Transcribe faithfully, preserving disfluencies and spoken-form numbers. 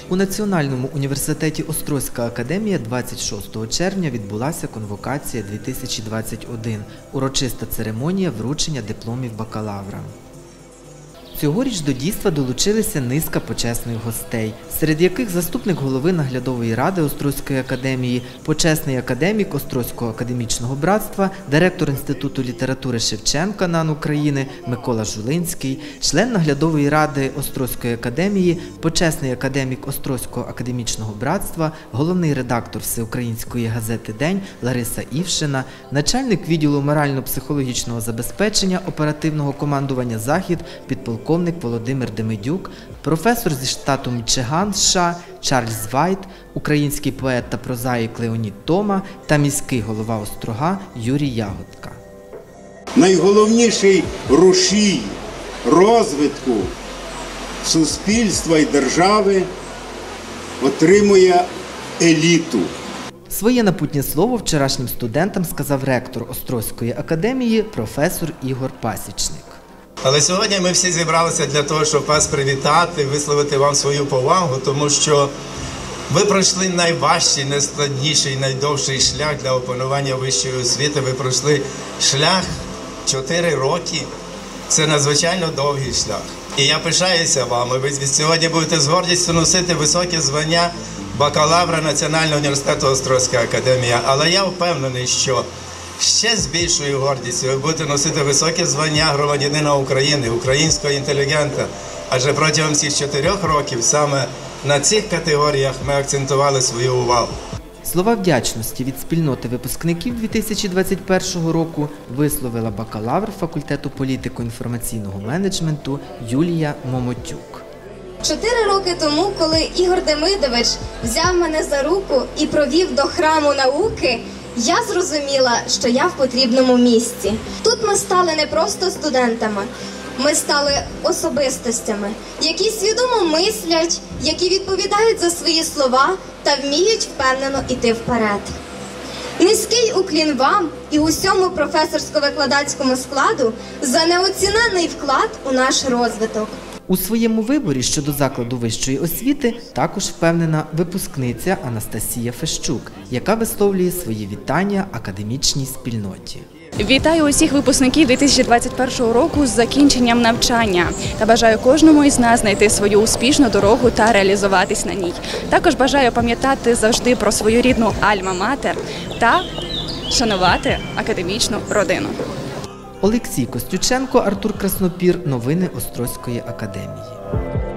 У Національному університеті Острозька академія двадцять шостого червня відбулася конвокація дві тисячі двадцять один – урочиста церемонія вручення дипломів бакалавра. Цьогоріч до дійства долучилися низка почесних гостей, серед яких заступник голови наглядової ради Острозької академії, почесний академік Острозького академічного братства, директор Інституту літератури Шевченка НАН України Микола Жулинський, член наглядової ради Острозької академії, почесний академік Острозького академічного братства, головний редактор Всеукраїнської газети «День» Лариса Івшина, начальник відділу морально-психологічного забезпечення оперативного командування «Захід» підполковник Володимир Демидюк, професор зі штату Мічиган, США Чарльз Вайт, український поет та прозаїк Леонід Тома та міський голова Острога Юрій Ягодка. Найголовніший рушій розвитку суспільства і держави отримує еліту. Своє напутнє слово вчорашнім студентам сказав ректор Острозької академії професор Ігор Пасічник. Але сьогодні ми всі зібралися для того, щоб вас привітати, висловити вам свою повагу, тому що ви пройшли найважчий, найскладніший, найдовший шлях для опанування вищої освіти. Ви пройшли шлях чотири роки. Це надзвичайно довгий шлях. І я пишаюся вами. Ви сьогодні будете з гордістю носити високе звання бакалавра Національного університету Острозька академія. Але я впевнений, що ще з більшою гордістю ви будете носити високе звання громадянина України, українського інтелігента. Адже протягом цих чотирьох років саме на цих категоріях ми акцентували свою увагу. Слова вдячності від спільноти випускників дві тисячі двадцять першого року висловила бакалавр факультету політико-інформаційного менеджменту Юлія Момотюк. Чотири роки тому, коли Ігор Демидович взяв мене за руку і провів до храму науки, я зрозуміла, що я в потрібному місці. Тут ми стали не просто студентами, ми стали особистостями, які свідомо мислять, які відповідають за свої слова та вміють впевнено йти вперед. Низький уклін вам і усьому професорсько-викладацькому складу за неоціненний вклад у наш розвиток. У своєму виборі щодо закладу вищої освіти також впевнена випускниця Анастасія Фещук, яка висловлює свої вітання академічній спільноті. Вітаю усіх випускників дві тисячі двадцять першого року з закінченням навчання та бажаю кожному із нас знайти свою успішну дорогу та реалізуватись на ній. Також бажаю пам'ятати завжди про свою рідну альма-матер та шанувати академічну родину. Олексій Костюченко, Артур Краснопір. Новини Острозької академії.